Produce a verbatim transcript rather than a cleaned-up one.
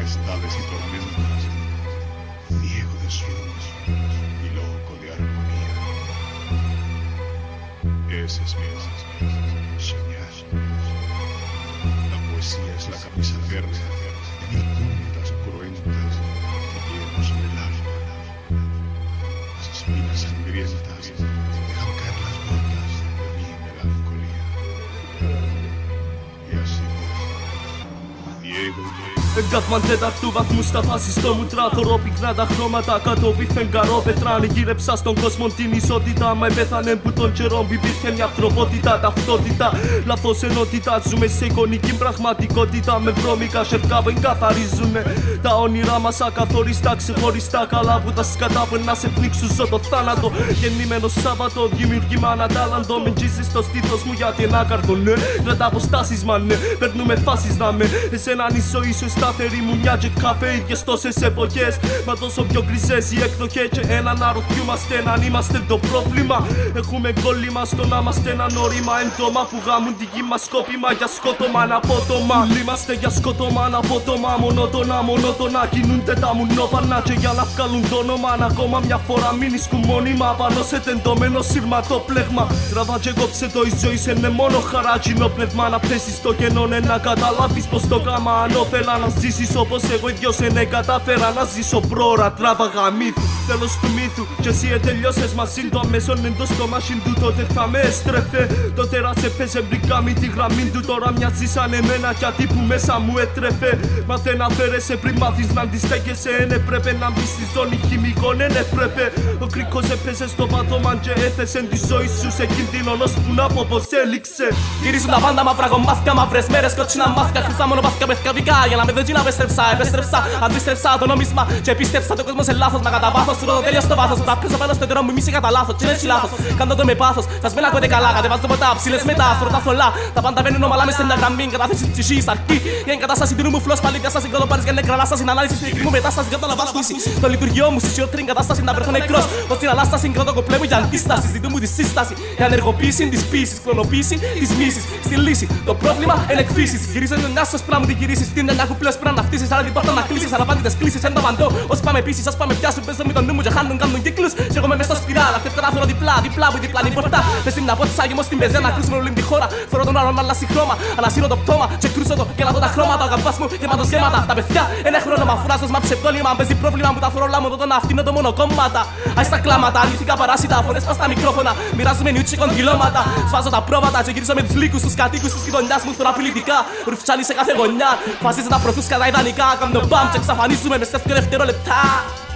tempestades y tormentas, ciego de sueños y loco de armonía. Ese es mi soñar. La poesía es la camisa verde de mil puntas cruentas que llevo sobre el alma. Las espinas sangrientas dejan caer las gotas de mi melancolía. Y así Diego, Εγκάθμαν τέταρτου βαθμού στα φασιστό μου τράθωρο. Πυκνά τα χρώματα κάτω πι φεγγαρό πετράνη. Γύρεψα στον κόσμο την ισότητα. Μα επέθανε που των καιρών υπήρχε μια ανθρωπότητα. Ταυτότητα, λάθος ενότητα. Ζούμε σε εικονική πραγματικότητα. Με βρώμικα σερκά που εγκαθαρίζουνε τα όνειρά μας ακαθοριστά. Ξεχωριστά καλά που τα σκατά που να σε πνίξουν ζω το θάνατο. Γεννημένο Σάββατο, δημιουργήμα ανατάλλαντο. Μην τζίζεις στο στήθος μου γιατί ένα κάρτο ναι. Κρατά αποστάσεις μα ναι. Παίρνουμε φάσεις να με. Εσέναν η ζωή σου σταθερή μου μια και καφέ ίδιες τόσες εποχές. Μα τόσο πιο γκριζές οι εκδοχές. Και έναν αρρωστιούμαστε έναν είμαστε το πρόβλημα. Έχουμε κόλλημα στο να είμαστε ένα νόημα. Έντομα που γάμουν τη γη μας σκόπιμα για σκότωμα αναπότομα. Είμαστε για σκότωμα αναπότομα. Μονότονα, μονότονα κινούνται τα μουνόπανα. Και για να βγάλουν το όνομα ακόμα μια φορά μην ισκούν μόνιμα. Πάνω σε τεντωμένο σύρματοπλέγμα. Τραβά και κόψε το η ζωή σε είναι μόνο χαράτσινο πνεύμα. Να πέσεις στο κενό ναι, να καταλάβεις πως το κάμα ανώφελα. Να ζήσεις όπως εγώ ίδιος ναι κατάφερα να ζήσω πρόωρα. Τράβαγα μύθου, τέλος του μύθου. Κι εσύ ετελειώσες μαζί το αμέσων εντός το μάσιν του. Τότε θα με έστρεφε. Το τέρας έπαιζε μπρικάμι τη γραμμή του. Τώρα μοιάζει σαν εμένα κι αντί που μέσα μου έτρεφε. Μάθε να φέρεσαι πριν μάθεις να αντιστέκεσαι. Εν έπρεπε να μπεις στη ζώνη χημικών. Εν έπρεπε. Ο κρίκος έπαιζε στο πάτωμα και έθεσε τη ζωή σου σε κίνδυνο. Ώσπου να πω πως έληξε. Γυρίζουν τα πάντα μαύρα κομμάτια, μαύρες μέρες κότσινα μάτια. Χρυσά μονοπάθηκα πεθκαβικά για να με δω να επέστρεψα, επέστρεψα, αντίστρεψα το νόμισμα. Και πίστεψα το κόσμο σε λάθος. Μα κατά βάθος, τρώω το τέλειο στο βάθος. Τα παίζω πάνω στο τερό μου, μίση κατά λάθος. Τι είναι έτσι λάθος, κάνω το με πάθος. Σας με ακούτε καλά, κατεβάζω ποτά, ψήλες μετά, φροντά θολά. Τα πάντα βαίνουν ομαλά μες σε μια γραμμή. Κατάθεση της ψυχής αρκεί. Η εγκατάσταση του νου μου φλός πάλι διάσταση. Κροδοπάρεις για νεκρά λάσταση. Ανάλυση στη δική μου μετάσταση για να βάσκουση. Το λειτουργιό μου στη σιωτρή κατάσταση να βρεθώ νεκρός. Ως την αλάσταση κρότο κοπλέ μου για αντίσταση. Ζητού μου τη σύσταση. Η ανεργοποίηση της πίσης, κλωνοποίηση της μίσης. Στη λύση το πρόβλημα εν εκφύσης. Γυρίζω μια σου πράγμα την γυρίσεις. Την μια που πλέον πρέπει να φτύσεις. Άρα την πόρτα να κλείσεις. Αναπάντητες κλείσεις. Εν το παντό. Όσοι πάμε επίσης, όσοι πάμε πιάσουν. Παίζω με τον νου μου και χάνουν κάνουν κύκλους. Και εγώ με μες στο σπιράλ. Αυτεύτερα θέλω διπλά, διπλά που διπλάνει πορτά. Πες την από τη σάγεμο στην πεζέ να κρούσουμε όλη τη χώρα. Φορώ τον άλλον αλλάσει χρώμα. Ανασύρω το πτώμα και κρούσω το και να δω τα χρώματα. Ο καμπάς μου γεματοσχέματα. Τα παιδιά ένα χρόνο μα φουράζω μα ψευδόλυμα. Παίζει πρόβλημα που τα φορώ λάμο το να αυτινώ το μόνο κόμματα. Άι στα κλάματα, αλήθικα παράσιτα. Φωνές πας στα μικρόφωνα. Μοιράζουμε νιούτσι κονκυλώματα. Σφάζω τα πρόβατα και γυρίζω με τους λύκους τους κατοίκους της γειτονιάς μου. Θωρά πολιτικά. Ρουφτσάλι σε κάθε γωνιά. Φασίζε τα προθούς κατά ιδανικά. Κάνω μπαμ και εξαφανίζουμε με στέφτιο δευτερόλεπτα.